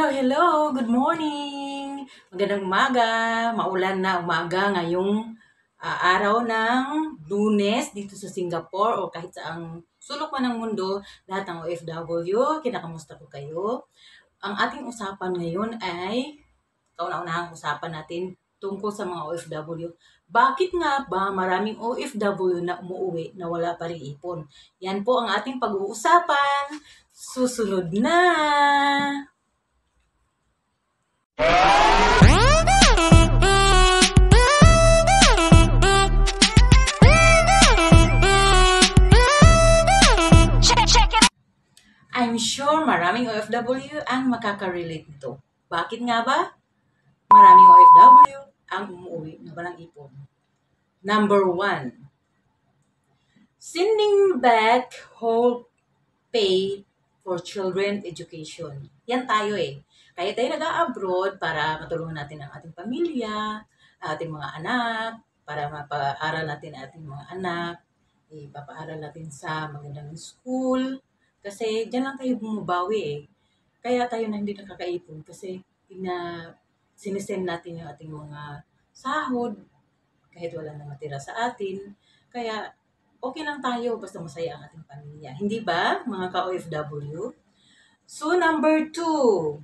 Hello, hello! Good morning! Magandang umaga! Maulan na umaga ngayong araw ng Lunes dito sa Singapore o kahit saang sulok man ng mundo, lahat ng OFW, kinakamusta ko kayo? Ang ating usapan ngayon ay, kauna-unahang usapan natin tungkol sa mga OFW. Bakit nga ba maraming OFW na umuwi na wala pa rin ipon? Yan po ang ating pag-uusapan. Susunod na! I'm sure maraming OFW ang makaka-relate nito. Bakit nga ba? Maraming OFW ang umuwi na walang ipon. Number 1, sending back whole pay for children education. Yan tayo eh. Kaya tayo nag-a-abroad para matulungan natin ang ating pamilya, ang ating mga anak, para mapaaral natin ang ating mga anak, ipapaaral natin sa magandang school, kasi dyan lang tayo bumubawi eh. Kaya tayo na hindi nakakaipon kasi sinisend natin yung ating mga sahod kahit wala na matira sa atin. Kaya okay lang tayo basta masaya ang ating pamilya. Hindi ba, mga ka-OFW? So, number 2.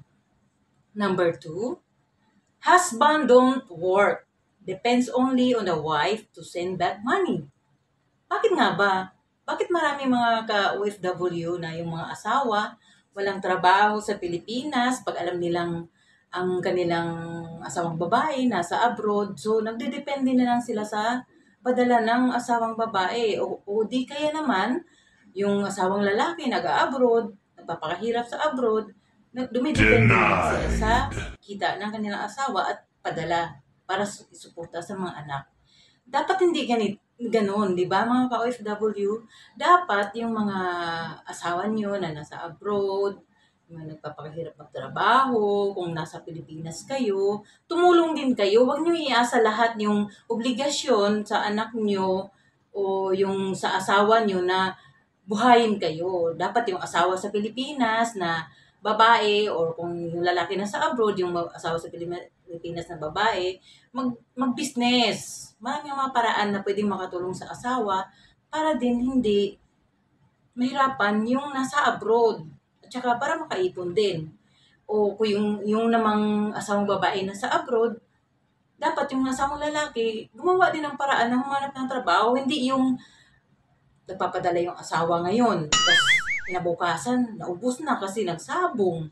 Husband don't work. Depends only on the wife to send back money. Bakit nga ba? Bakit marami mga ka-OFW na yung mga asawa walang trabaho sa Pilipinas pag alam nilang ang kanilang asawang babae nasa abroad, so nagdedepende na lang sila sa padala ng asawang babae o di kaya naman yung asawang lalaki nag-abroad, nagpapakahirap sa abroad, dumidepende na lang sila sa kita ng kanilang asawa at padala para isuporta sa mga anak. Dapat hindi ganon, di ba mga ka-OFW? Dapat yung mga asawa nyo na nasa abroad, mga nagpapakahirap magtrabaho, kung nasa Pilipinas kayo, tumulong din kayo. Huwag nyo iasa lahat yung obligasyon sa anak nyo o yung sa asawa nyo na buhayin kayo. Dapat yung asawa sa Pilipinas na babae or kung yung lalaki na sa abroad, yung asawa sa Pilipinas na babae, mag-business. Marami mga paraan na pwedeng makatulong sa asawa para din hindi mahirapan yung nasa abroad. At saka para makaipon din. O kung yung namang asawang babae na sa abroad, dapat yung asawang lalaki, gumawa din ng paraan na humanap ng trabaho. Hindi yung nagpapadala yung asawa ngayon. Tapos kinabukasan, naubos na kasi nagsabong.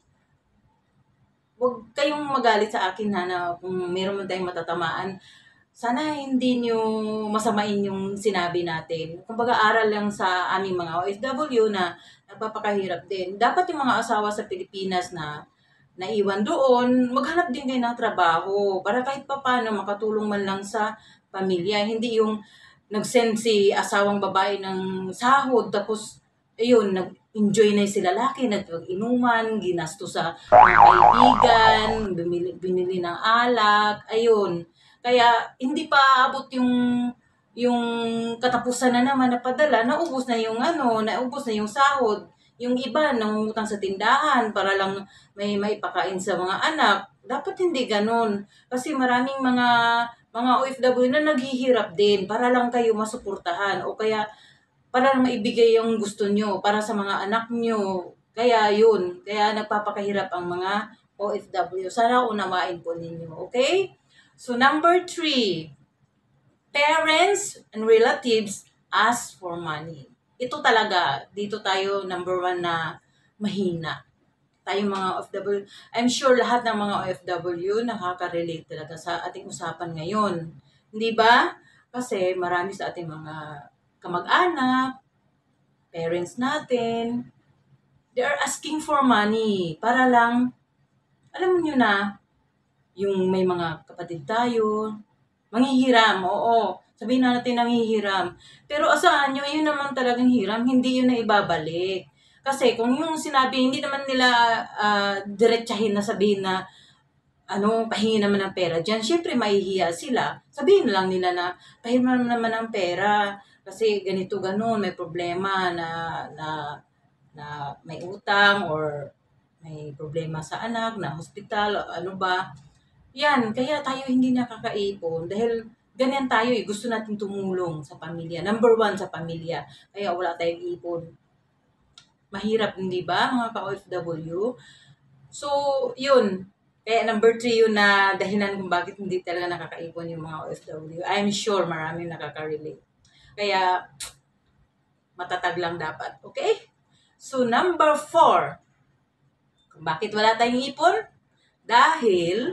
Huwag kayong magalit sa akin na kung meron man tayong matatamaan, sana hindi nyo masamain yung sinabi natin. Kumbaga aral lang sa aming mga OFW na nagpapakahirap din. Dapat yung mga asawa sa Pilipinas na naiwan doon, maghanap din kayo ng trabaho para kahit paano makatulong man lang sa pamilya. Hindi yung nag-send si asawang babae ng sahod tapos ayun, nag-enjoy na si lalaki, nag-inuman, ginasto sa mga kaibigan, binili ng alak, ayun. Kaya hindi pa abot yung katapusan na naman na padala, naubos na yung naubos na yung sahod. Yung iba nangungutang sa tindahan para lang may maipakain sa mga anak. Dapat hindi ganun. Kasi maraming mga OFW na naghihirap din para lang kayo masuportahan o kaya para lang maibigay yung gusto nyo para sa mga anak nyo. Kaya yun, kaya nagpapakahirap ang mga OFW. Sana unawain po ninyo, okay? So number 3, parents and relatives ask for money. Ito talaga, dito tayo number 1 na mahina. Tayong mga OFW, I'm sure lahat ng mga OFW nakaka-relate talaga sa ating usapan ngayon. Hindi ba? Kasi marami sa ating mga kamag-anak, parents natin, they are asking for money para lang, alam niyo na, yung may mga kapatid tayo, manghihiram, oo. Sabihin na natin nanghihiram. Pero asahan nyo, yun naman talagang hiram, hindi yun na ibabalik. Kasi kung yung sinabi, hindi naman nila diretsahin na sabihin na pahingi naman ng pera dyan. Siyempre, mahihiya sila. Sabihin lang nila na, pahingi naman ng pera. Kasi ganito, ganun, may problema na may utang or may problema sa anak, na hospital, ano ba. Yan, kaya tayo hindi nakakaipon dahil ganyan tayo eh. Gusto natin tumulong sa pamilya. Number one sa pamilya. Kaya wala tayong ipon. Mahirap, hindi ba, mga ka-OFW? So, yun. Kaya number three yun na dahilan kung bakit hindi talaga nakakaipon yung mga OFW. I'm sure maraming nakaka-relate. Kaya, matatag lang dapat. Okay? So, number four. Kung bakit wala tayong ipon? Dahil,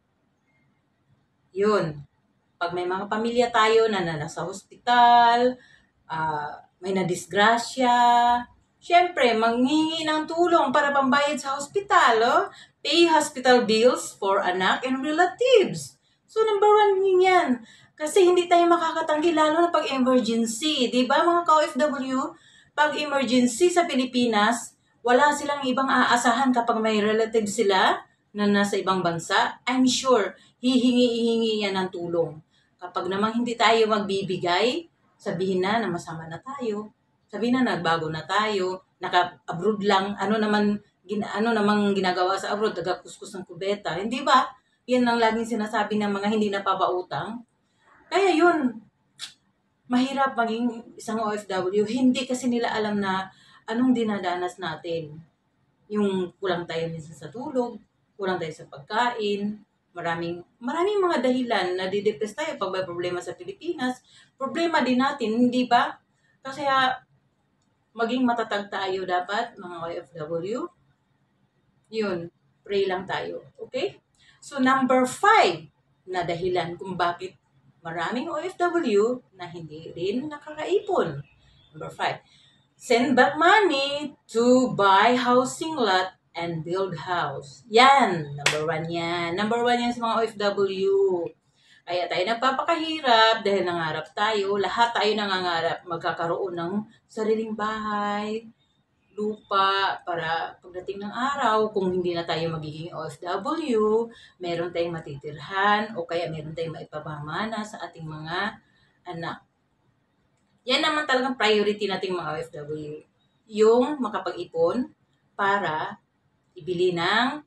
yun, pag may mga pamilya tayo na nasa hospital, may nadisgrasya, syempre, manghingi ng tulong para pambayad sa hospital, oh? Pay hospital bills for anak and relatives. So, number one yun yan. Kasi hindi tayo makakatanggi, lalo na pag emergency. Di ba, mga ka-OFW? Pag emergency sa Pilipinas, wala silang ibang aasahan kapag may relative sila na nasa ibang bansa. I'm sure, hihingi yan ng tulong. Kapag namang hindi tayo magbibigay, sabihin na masama na tayo. Sabihin na nagbago na tayo, naka-abroad lang, ano namang ginagawa sa abroad, taga-kuskus ng kubeta, hindi ba? Yan ang laging sinasabi ng mga hindi napapautang. Kaya yun, mahirap maging isang OFW. Hindi kasi nila alam na anong dinadanas natin. Yung kulang tayo minsan sa tulog, kulang tayo sa pagkain, maraming mga dahilan na didepress tayo pag may problema sa Pilipinas. Problema din natin, hindi ba? Kasi maging matatag tayo dapat, mga OFW. Yun, pray lang tayo. Okay? So, number 5 na dahilan kung bakit maraming OFW na hindi rin nakakaipon. Number 5, send back money to buy housing lot and build house. Yan, number 1 yan. Number 1 yan sa mga OFW. Kaya tayo nagpapakahirap dahil nangarap tayo. Lahat tayo nangangarap magkakaroon ng sariling bahay, lupa, para pagdating ng araw, kung hindi na tayo magiging OFW, meron tayong matitirhan o kaya meron tayong maipamamana sa ating mga anak. Yan naman talagang priority nating mga OFW. Yung makapag-ipon para ibili ng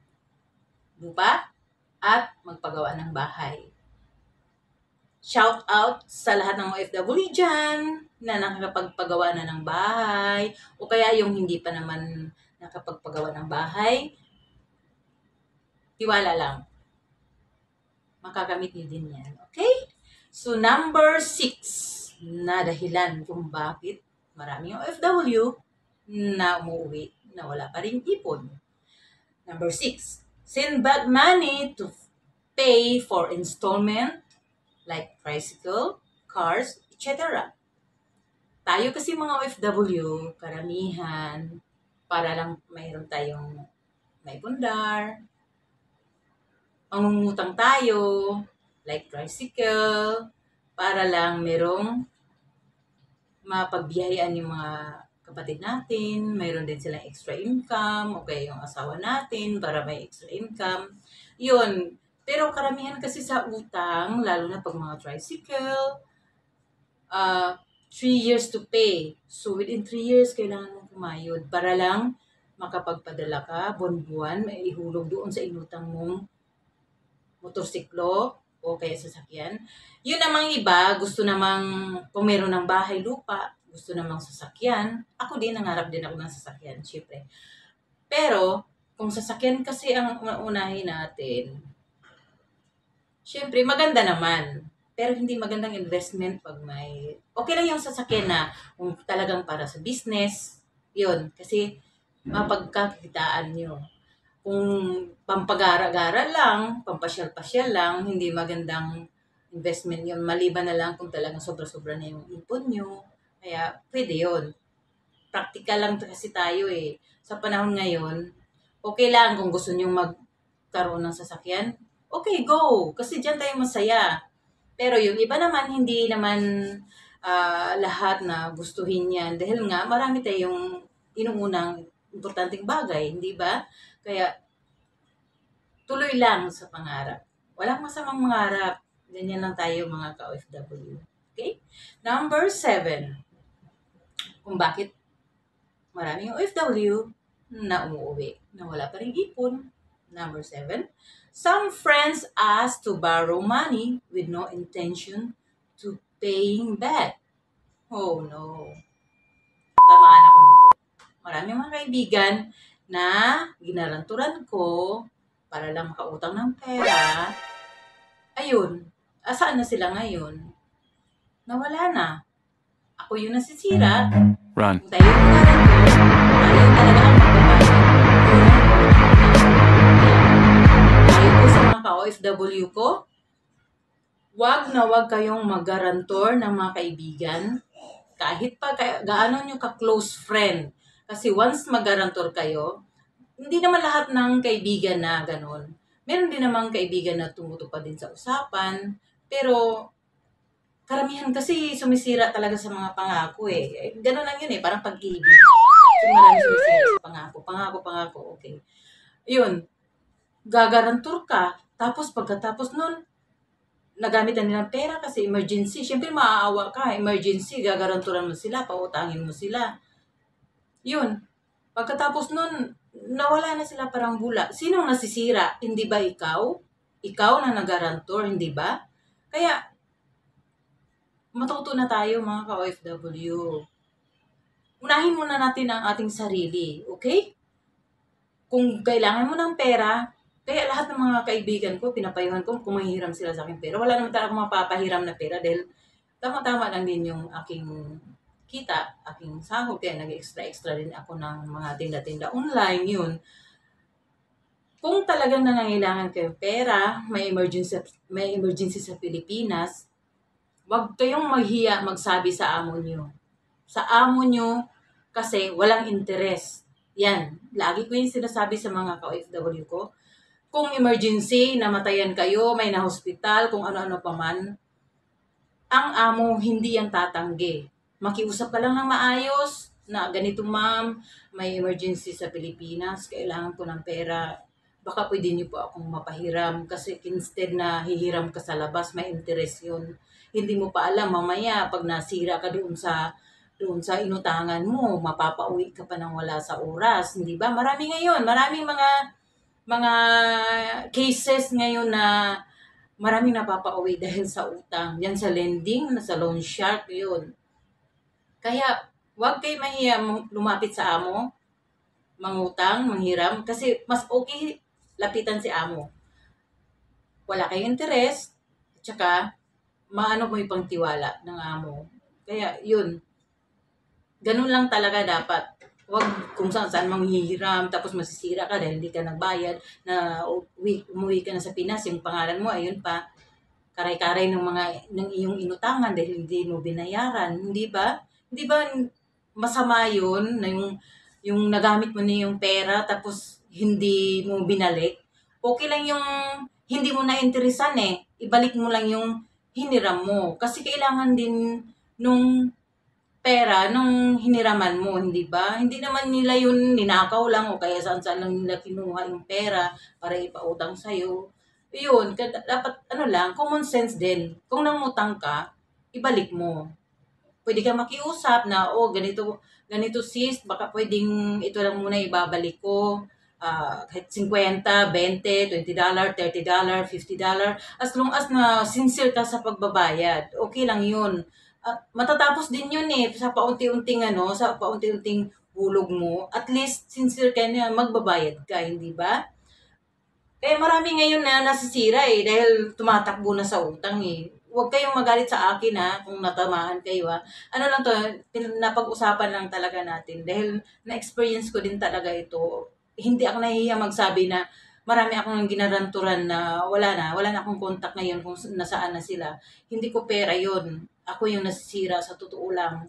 lupa at magpagawa ng bahay. Shout out sa lahat ng OFW dyan na nakakapagpagawa na ng bahay o kaya yung hindi pa naman nakapagpagawa ng bahay. Tiwala lang. Makakamit niyo din yan. Okay? So, number 6 na dahilan kung bakit maraming OFW na umuwi na wala pa rin ipon. Number 6, send back money to pay for installment like tricycle, cars, etc. Tayo kasi mga OFW, karamihan, para lang mayroon tayong may pundar, mangungutang tayo, like tricycle, para lang merong mapagbiyayaan yung mga kapatid natin, mayroon din silang extra income, o kaya yung asawa natin para may extra income. Yun. Pero karamihan kasi sa utang, lalo na pag mga tricycle, 3 years to pay. So, within 3 years, kailangan mong kumayod para lang makapagpadala ka, buwan-buwan, may ihulog doon sa inutang mong motorsiklo o kaya sasakyan. Yun namang iba, gusto namang, kung meron ng bahay, lupa, gusto namang sasakyan. Ako din, nangarap din ako ng sasakyan, syempre. Pero, kung sasakyan kasi ang unahin natin, syempre, maganda naman. Pero hindi magandang investment pag may... Okay lang yung sasakyan na kung talagang para sa business, yun. Kasi mapagkakitaan nyo. Kung pampagara-gara lang, pampasyal-pasyal lang, hindi magandang investment yun. Maliban na lang kung talagang sobra-sobra na yung ipon nyo. Kaya pwede yun. Practical lang kasi tayo eh. Sa panahon ngayon, okay lang kung gusto nyo magkaroon ng sasakyan, okay, go. Kasi dyan tayo masaya. Pero yung iba naman, hindi naman lahat na gustuhin yan. Dahil nga, marami tayong inuunang importanteng bagay, hindi ba? Kaya, tuloy lang sa pangarap. Walang masamang mangarap. Ganyan lang tayo mga ka-OFW. Okay? Number 7. Kung bakit maraming OFW na umuwi na wala pa ring ipon. Number 7, some friends ask to borrow money with no intention to paying back. Oh no. Tamaan ako nito. Marami mga kaibigan na ginaranturan ko para lang makautang ng pera. Ayun, asaan na sila ngayon? Nawala na. Ako yung nasisira. Run. Kung tayo yung garantor, tayo talaga ang magbabayad. Tayo po sa mga ka-OFW ko, wag na wag kayong mag-garantor ng mga kaibigan. Kahit pa gaano nyo ka-close friend. Kasi once mag-garantor kayo, hindi naman lahat ng kaibigan na ganon. Meron din namang kaibigan na tumutupad din sa usapan. Pero karamihan kasi sumisira talaga sa mga pangako eh. Ganon lang yun eh, parang pag-ibig. So marami sumisira sa pangako. Pangako, okay. Yun, gagarantor ka, tapos pagkatapos nun, nagamit na nilang pera kasi emergency. Siyempre, maaawa ka. Emergency, gagaranturan mo sila, pautangin mo sila. Yun. Pagkatapos nun, nawala na sila parang bula. Sinong nasisira? Hindi ba ikaw? Ikaw na nagarantor, hindi ba? Kaya, matuto na tayo mga ka-OFW. Unahin muna natin ang ating sarili, okay? Kung kailangan mo ng pera, kaya lahat ng mga kaibigan ko, pinapayuhan ko kung mahihiram sila sa akin pera. Wala naman talaga akong mapapahiram na pera dahil tama-tama lang din yung aking kita, aking sahod. Kaya nag-extra-extra din ako ng mga tinda-tinda online, yun. Kung talagang nangangailangan kayo pera, may emergency sa Pilipinas, wag kayong maghiya magsabi sa amo nyo. Sa amo nyo, kasi walang interes. Yan, lagi ko yung sinasabi sa mga ka-OFW ko. Kung emergency, namatayan kayo, may na-hospital, kung ano-ano pa man, ang amo hindi yan tatanggi. Makiusap ka lang ng maayos na ganito ma'am, may emergency sa Pilipinas, kailangan ko ng pera. Baka pwede niyo po akong mapahiram kasi instead na hihiram ka sa labas, may interest yun. Hindi mo pa alam, mamaya pag nasira ka doon sa inutangan mo, mapapauwi ka pa ng wala sa oras, hindi ba? Maraming mga cases ngayon na maraming napapauwi dahil sa utang. Yan sa lending, sa loan shark, yun. Kaya, huwag kayo mahiya lumapit sa amo, mangutang, manghiram, kasi mas okay lapitan si amo. Wala kayong interes, at saka, maano mo yung pangtiwala ng amo. Kaya, yun. Ganun lang talaga dapat. Huwag kung saan manghihiram, tapos masisira ka dahil hindi ka nagbayad, na umuwi ka na sa Pinas, yung pangalan mo, ayun pa, karay-karay ng iyong inutangan dahil hindi mo binayaran, hindi ba? Hindi ba masama yun na yung nagamit mo na yung pera tapos hindi mo binalik? Okay lang yung hindi mo na-interesan eh. Ibalik mo lang yung hiniram mo. Kasi kailangan din nung pera nung hiniraman mo, hindi ba? Hindi naman nila yun ninakaw lang o kaya saan-saan lang nila kinuha yung pera para ipautang sa'yo. Yun, dapat common sense din. Kung nangutang ka, ibalik mo. Pwede ka makiusap na, ganito sis, baka pwedeng ito lang muna ibabalik ko. Kahit 50, 20, $20, $30, $50. As long as na sincere ka sa pagbabayad, okay lang yun. Matatapos din yun eh, sa paunti-unting hulog mo. At least, sincere ka na magbabayad ka, hindi ba? Kaya marami ngayon na nasisira eh, dahil tumatakbo na sa utang eh. Huwag kayong magalit sa akin ha, kung natamaan kayo ha. Ano lang to, napag-usapan lang talaga natin. Dahil na-experience ko din talaga ito. Hindi ako nahihiya magsabi na marami akong ginaranturan na wala na akong contact ngayon kung nasaan na sila. Hindi ko pera yon. Ako yung nasisira sa totoo lang.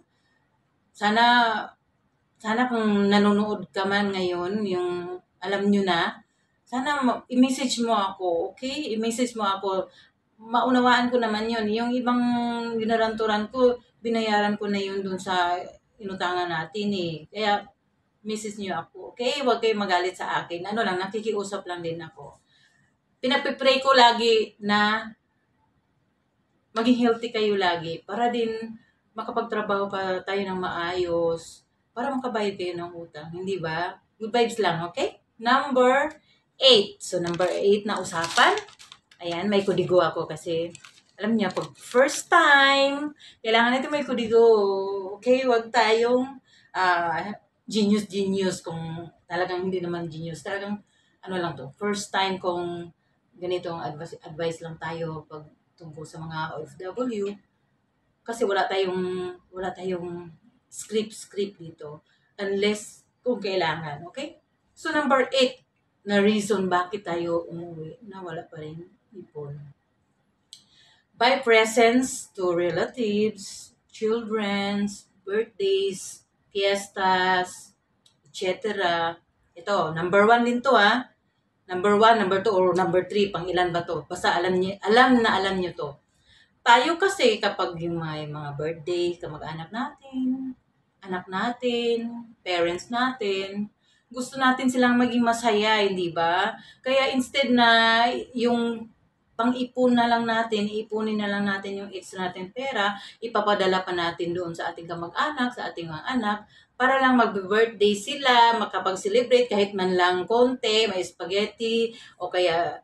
Sana kung nanonood ka man ngayon, yung alam nyo na, sana i-message mo ako, okay? I-message mo ako. Maunawaan ko naman yun. Yung ibang ginaranturan ko, binayaran ko na yun dun sa inutangan natin eh. Kaya, message niyo ako, okay? Huwag kayong magalit sa akin. Ano lang, nakikiusap lang din ako. Pinapipray ko lagi na maging healthy kayo lagi para din makapagtrabaho pa tayo ng maayos para makabayad kayo ng utang, hindi ba? Good vibes lang, okay? Number 8. So, number 8 na usapan. Ayan, may kudigo ako kasi alam niya, pag first time, kailangan natin may kudigo. Okay, wag tayong genius kung talagang hindi naman genius. Talagang, ano lang to, first time kung ganitong advice lang tayo pag tungkol sa mga OFW. Kasi wala tayong script dito unless kung kailangan, okay? So number 8 na reason bakit tayo umuwi na wala pa rin ipon. Buy presents to relatives, children's, birthdays, fiestas, etc. Ito, number 1 din to Number 1, number 2, or number 3, pang ilan ba to? Basta alam niyo to. Tayo kasi kapag yung may mga birthday, kamag-anak natin, anak natin, parents natin, gusto natin silang maging masaya, hindi ba? Kaya instead na yung pang-ipon na lang natin, ipunin na lang natin yung extra natin pera, ipapadala pa natin doon sa ating kamag-anak, sa ating mga anak, para lang mag-birthday sila, makapag-celebrate kahit man lang konti, may spaghetti, o kaya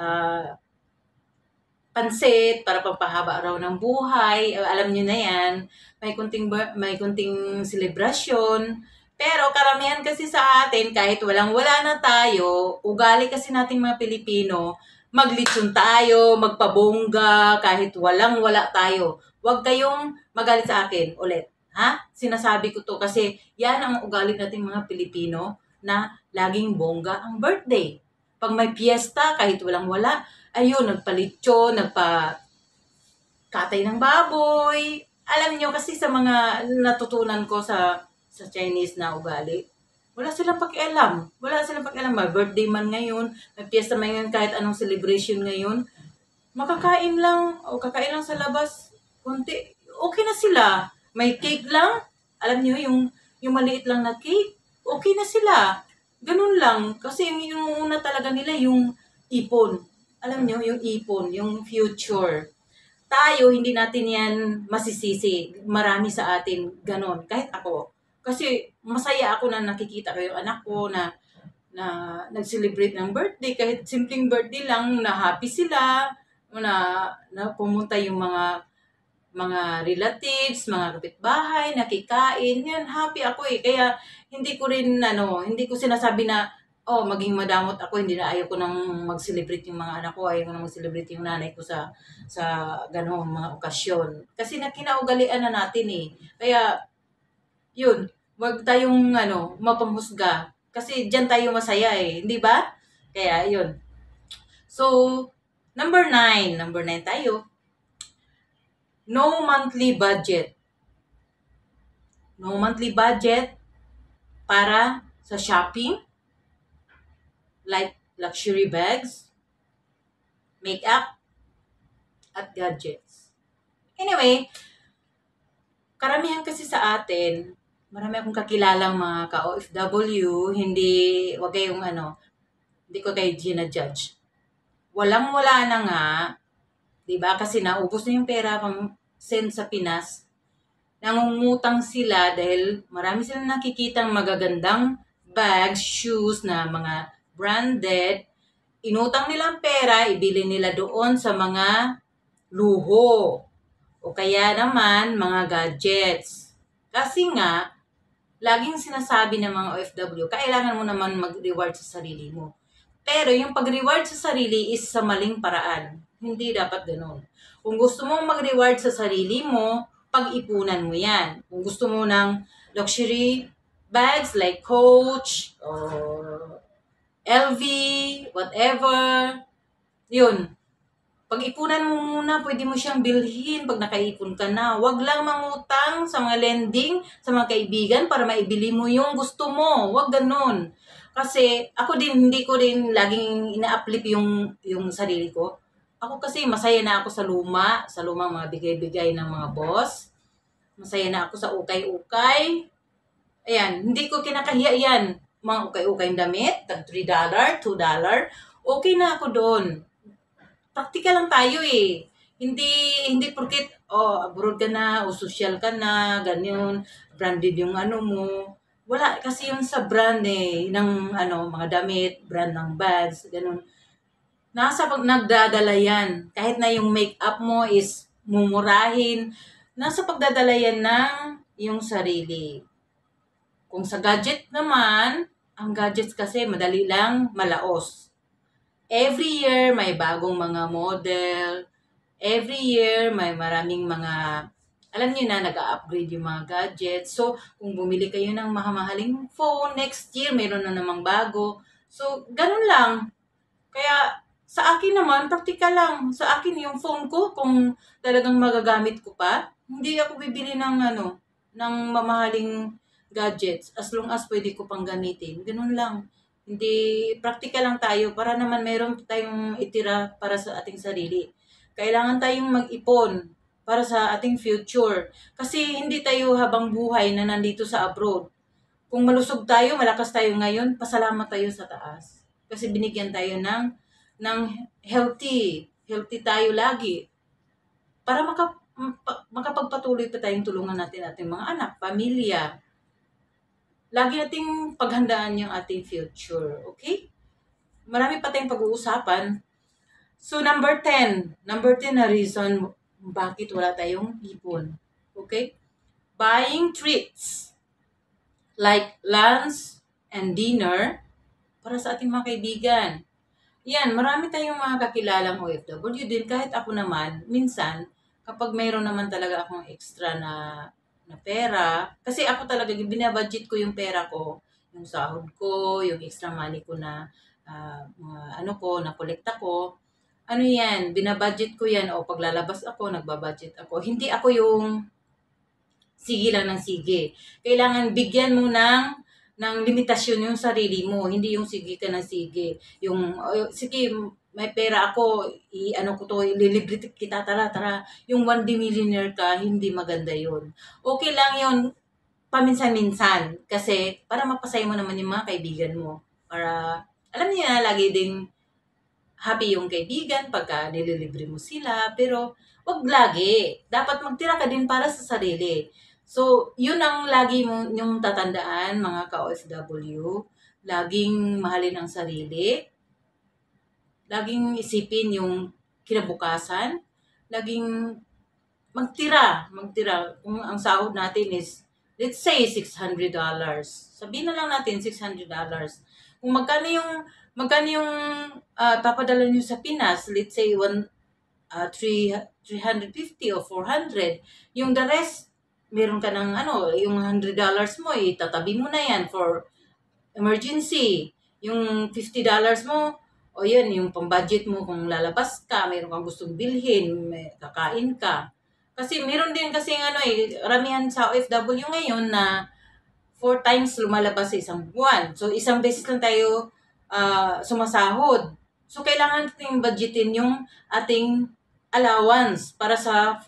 pansit para pampahaba raw ng buhay. Alam niyo na 'yan. May kunting selebrasyon. Pero karamihan kasi sa atin kahit walang-wala na tayo, ugali kasi nating mga Pilipino, maglitsyon tayo, magpabongga kahit walang-wala tayo. Huwag kayong magalit sa akin ulit. Ha? Sinasabi ko to kasi yan ang ugali nating mga Pilipino na laging bongga ang birthday. Pag may piyesta, kahit walang-wala, ayun, nagpalitso, katay ng baboy. Alam niyo kasi sa mga natutunan ko sa Chinese na ugali, wala silang pakialam. Wala silang pakialam. May birthday man ngayon, may piyesta man ngayon, kahit anong celebration ngayon, makakain lang o kakain lang sa labas, konti, okay na sila. May cake lang, alam niyo yung maliit lang na cake, okay na sila. Ganun lang. Kasi yung una talaga nila, yung ipon. Alam niyo, yung ipon, yung future. Tayo, hindi natin yan masisisi. Marami sa atin, ganun. Kahit ako. Kasi masaya ako na nakikita ko yung anak ko na nag-celebrate ng birthday. Kahit simpleng birthday lang, na happy sila. Na pumunta yung mga relatives, mga kapitbahay, nakikain, yan, happy ako eh. Kaya, hindi ko sinasabi na, maging madamot ako, hindi na ayaw ko nang mag-celebrate yung mga anak ko, ayaw ko nang mag-celebrate yung nanay ko sa ganong mga okasyon. Kasi nakinaugalian na natin eh. Kaya, yun, wag tayong, mapanghusga. Kasi diyan tayo masaya eh, hindi ba? Kaya, yun. So, number 9 tayo. No monthly budget. No monthly budget para sa shopping, like luxury bags, makeup, at gadgets. Anyway, karamihan kasi sa atin, marami akong kakilalang mga ka-OFW, hindi ko kayo ginajudge. Walang-wala na nga, 'di ba? Kasi naubos na yung pera pang send sa Pinas. Nangungutang sila dahil marami silang nakikitang magagandang bags, shoes na mga branded. Inutang nilang pera, ibili nila doon sa mga luho. O kaya naman mga gadgets. Kasi nga, laging sinasabi ng mga OFW, kailangan mo naman mag-reward sa sarili mo. Pero yung pag-reward sa sarili is sa maling paraan. Hindi dapat ganun. Kung gusto mong mag-reward sa sarili mo, pag-ipunan mo yan. Kung gusto mo ng luxury bags like Coach or LV, whatever, yun. Pag-ipunan mo muna, pwede mo siyang bilhin pag nakaipon ka na. Huwag lang mangutang sa mga lending, sa mga kaibigan para maibili mo yung gusto mo. Huwag ganun. Kasi ako din, hindi ko rin laging ina-uplift yung sarili ko. Ako kasi masaya na ako sa lumang mga bigay-bigay ng mga boss. Masaya na ako sa ukay-ukay. Ayan, hindi ko kinakahiya yan. Mga ukay-ukay damit, tag $3, $2. Okay na ako doon. Praktikal lang tayo eh. Hindi porket abroad ka na o social ka na, ganyan, branded yung ano mo. Wala kasi yun sa brand eh, ng mga damit, brand ng bags, ganun. Nasa pag nagdadala yan. Kahit na yung makeup mo is mumurahin, nasa pagdadala yan ng yung sarili. Kung sa gadget naman, ang gadgets kasi madali lang malaos. Every year may bagong mga model. Every year may maraming mga, alam niyo na, nag-upgrade yung mga gadgets. So, kung bumili kayo ng mahamahaling phone, next year mayroon na namang bago. So, ganun lang. Kaya sa akin naman, praktikal lang. Sa akin yung phone ko, kung talagang magagamit ko pa, hindi ako bibili ng ng mamahaling gadgets as long as pwede ko pang gamitin. Ganun lang. Hindi, praktikal lang tayo para naman meron tayong itira para sa ating sarili. Kailangan tayong mag-ipon para sa ating future. Kasi hindi tayo habang buhay na nandito sa abroad. Kung malusog tayo, malakas tayo ngayon, pasalamat tayo sa taas. Kasi binigyan tayo ng healthy. Healthy tayo lagi. Para makapagpatuloy pa tayong tulungan natin ating mga anak, pamilya. Lagi nating paghandaan yung ating future. Okay? Marami pa tayong pag-uusapan. So, number 10 na reason bakit wala tayong ipon. Okay? Buying treats like lunch and dinner para sa ating mga kaibigan. Yan, marami tayong mga kakilalang OFW din. Kahit ako naman, minsan, kapag mayroon naman talaga akong extra na pera, kasi ako talaga, binabudget ko yung pera ko, yung sahod ko, yung extra money ko na, mga na kolekta ko. Ano yan, binabudget ko yan, o paglalabas ako, nagbabudget ako. Hindi ako yung sige lang ng sige. Kailangan bigyan mo ng limitasyon yung sarili mo, hindi yung sige ka ng sige. Yung, sige, may pera ako, ko to, ililibre kita, tara, tara. Yung 1D millionaire ka, hindi maganda yun. Okay lang yun, paminsan-minsan, kasi para mapasaya mo naman yung mga kaibigan mo. Para, alam niya, lagi ding happy yung kaibigan pagka nililibre mo sila, pero wag lagi. Dapat magtira ka din para sa sarili. So, yun ang lagi mo yung tatandaan, mga ka-OFW. Laging mahalin ang sarili. Laging isipin yung kinabukasan. Laging magtira. Kung ang sahod natin is, let's say, $600. Sabihin na lang natin, $600. Kung magkano yung papadala nyo sa Pinas, let's say, 350 o 400. Yung the rest, meron ka ng yung $100 mo, itatabi mo na yan for emergency. Yung $50 mo, o yan, yung pang-budget mo kung lalabas ka, meron kang gustong bilhin, may kakain ka. Kasi meron din kasi ramihan sa OFW ngayon na 4 times lumalabas sa isang buwan. So, isang beses lang tayo sumasahod. So, kailangan natin budgetin yung ating allowance para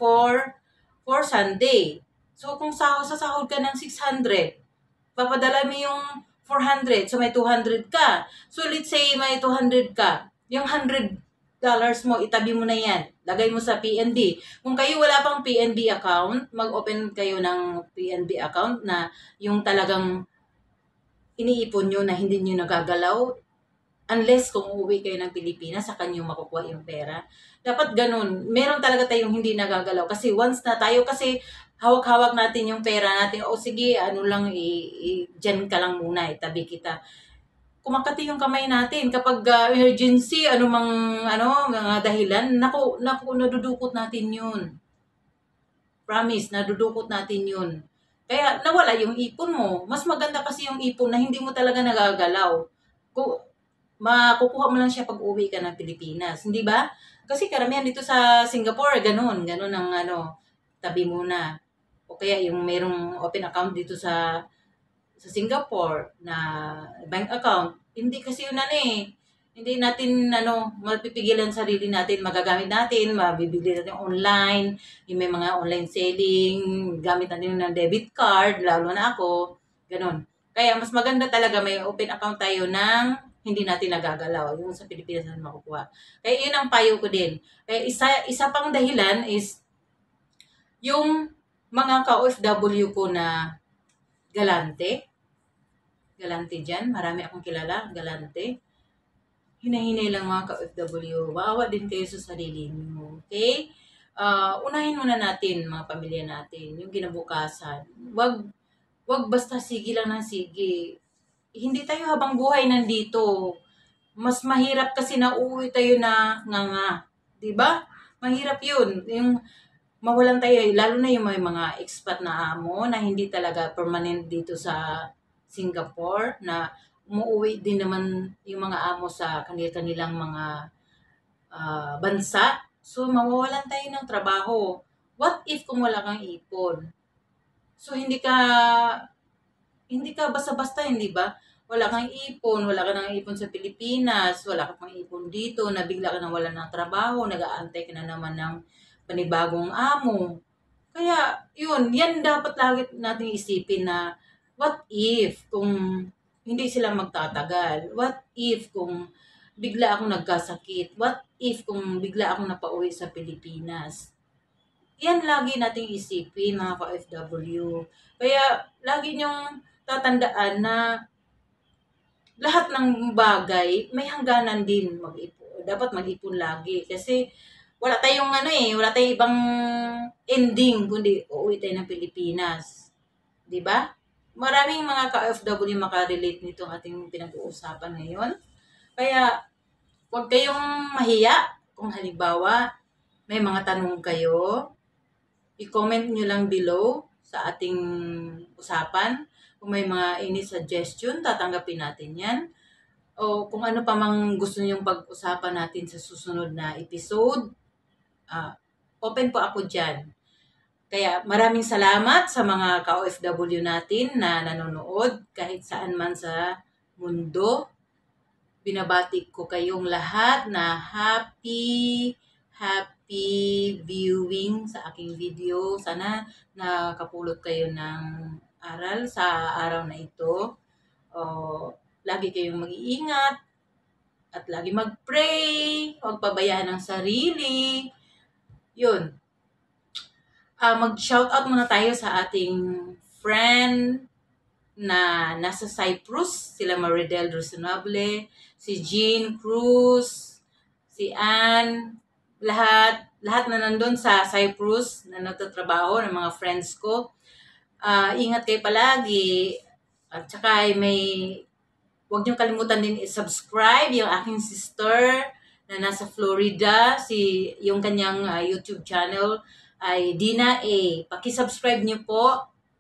for Sunday. So, kung sasahod ka ng 600, papadala mo yung 400. So, may 200 ka. So, let's say may 200 ka. Yung $100 mo, itabi mo na yan. Lagay mo sa PNB. Kung kayo wala pang PNB account, mag-open kayo ng PNB account na yung talagang iniipon nyo na hindi nyo nagagalaw. Unless kung uuwi kayo ng Pilipinas, saka nyo makukuha yung pera. Dapat ganun. Meron talaga tayong hindi nagagalaw. Kasi once na tayo, kasi hawak-hawak natin yung pera natin. O sige, dyan ka lang muna, itabi kita. Kumakati yung kamay natin. Kapag emergency, mga dahilan, naku, nadudukot natin yun. Promise, nadudukot natin yun. Kaya nawala yung ipon mo. Mas maganda kasi yung ipon na hindi mo talaga nagagalaw. Makukuha mo lang siya pag uwi ka ng Pilipinas, hindi ba? Kasi karamihan dito sa Singapore, ganun ang tabi muna. O kaya yung merong open account dito sa Singapore na bank account, hindi kasi yun hindi natin mapipigilan sarili natin, magagamit natin, mabibili natin online, yung may mga online selling, gamit natin ng debit card, lalo na ako, ganun. Kaya mas maganda talaga may open account tayo ng hindi natin nagagalaw, yung sa Pilipinas natin makukuha. Kaya yun ang payo ko din. Kaya isa pang dahilan is yung mga ka-OFW ko na galante, galante dyan. Marami akong kilala, galante. Hinahinay lang mga ka-OFW. Maawa din kayo sa sarili niyo. Okay? Unahin muna natin, mga pamilya natin, yung kinabukasan. Wag basta sige lang ng sige. Hindi tayo habang buhay nandito. Mas mahirap kasi na uuwi tayo na nga. 'Di ba? Mahirap yun. Yung mawalan tayo, lalo na yung may mga expat na amo na hindi talaga permanent dito sa Singapore, na umuwi din naman yung mga amo sa kanilang mga bansa. So, mawawalan tayo ng trabaho. What if kung wala kang ipon? So, hindi ka basta-basta, hindi ba? Wala kang ipon, wala ka nang ipon sa Pilipinas, wala ka pang ipon dito, nabigla ka nang wala ng trabaho, nag-aantay ka na naman ng panibagong amo. Kaya, yun, yan dapat lagi natin isipin na what if kung hindi sila magtatagal? What if kung bigla akong nagkasakit? What if kung bigla akong napauwi sa Pilipinas? Yan lagi nating isipin, mga ka-OFW. Kaya, lagi niyong tatandaan na lahat ng bagay may hangganan din mag-ipon. Dapat mag-ipon lagi kasi wala tayong wala tayong ibang ending kundi uuwi tayo ng Pilipinas. 'Di ba? Maraming mga ka-OFW makarelate nito ang ating pinag-uusapan ngayon. Kaya huwag kayong mahiya kung halimbawa may mga tanong kayo, i-comment nyo lang below sa ating usapan. Kung may mga any suggestion, tatanggapin natin yan. O kung ano pa mang gusto nyong pag-usapan natin sa susunod na episode, open po ako dyan. Kaya maraming salamat sa mga ka-OFW natin na nanonood kahit saan man sa mundo. Binabati ko kayong lahat na happy viewing sa aking video. Sana nakapulot kayo ng aral sa araw na ito. Lagi kayong mag-iingat at lagi mag-pray. Huwag pabayaan ang sarili. Yun. Mag-shoutout muna tayo sa ating friend na nasa Cyprus, sila Maridel Reasonable, si Jean Cruz, si Anne, lahat na nandun sa Cyprus na nagtatrabaho ng mga friends ko. Ingat kayo palagi. At saka huwag niyong kalimutan din i-subscribe yung aking sister na nasa Florida, yung kanyang YouTube channel ay Dina A. Paki-subscribe niyo po.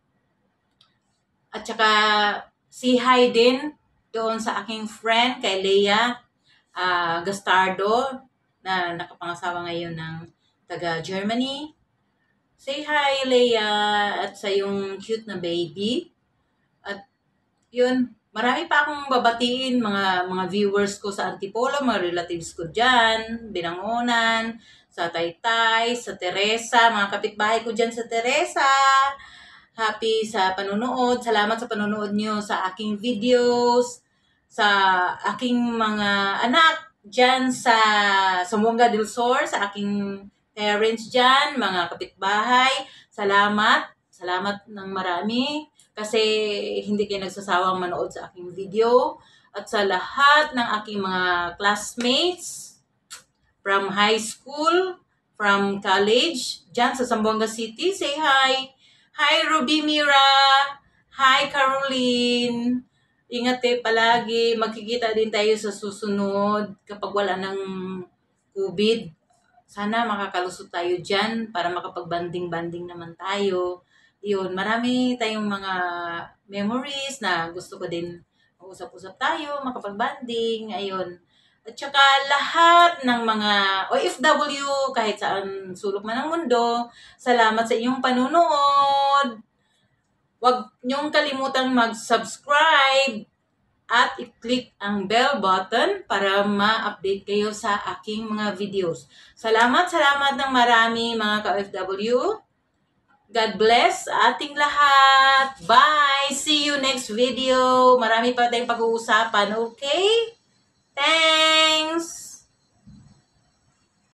At saka si hi din doon sa aking friend kay Leia Gastardo na nakapangasawa ngayon ng taga Germany. Say hi, Leia, at sa yung cute na baby. At yun, marami pa akong babatiin mga viewers ko sa Antipolo, mga relatives ko dyan, Binangonan, sa Taytay, sa Teresa, mga kapitbahay ko dyan sa Teresa. Happy sa panonood. Salamat sa panonood nyo sa aking videos, sa aking mga anak dyan sa Zamboanga del Sur, sa aking parents dyan, mga kapitbahay. Salamat ng marami kasi hindi kayo nagsasawang manood sa aking video. At sa lahat ng aking mga classmates from high school, from college, dyan sa Zamboanga City, say hi. Hi, Ruby Mira. Hi, Caroline. Ingat kayo palagi. Magkikita din tayo sa susunod kapag wala ng COVID. Sana makakalusot tayo dyan para makapag-banding-banding naman tayo. Yun, marami tayong mga memories na gusto ko din mag-usap-usap tayo, makapag-banding. Ayun. At saka lahat ng mga OFW, kahit saan sulok man ng mundo, salamat sa inyong panunood. Huwag niyong kalimutang mag-subscribe at i-click ang bell button para ma-update kayo sa aking mga videos. Salamat ng marami mga ka-OFW. God bless ating lahat. Bye! See you next video. Marami pa tayong pag-uusapan, okay? Thanks!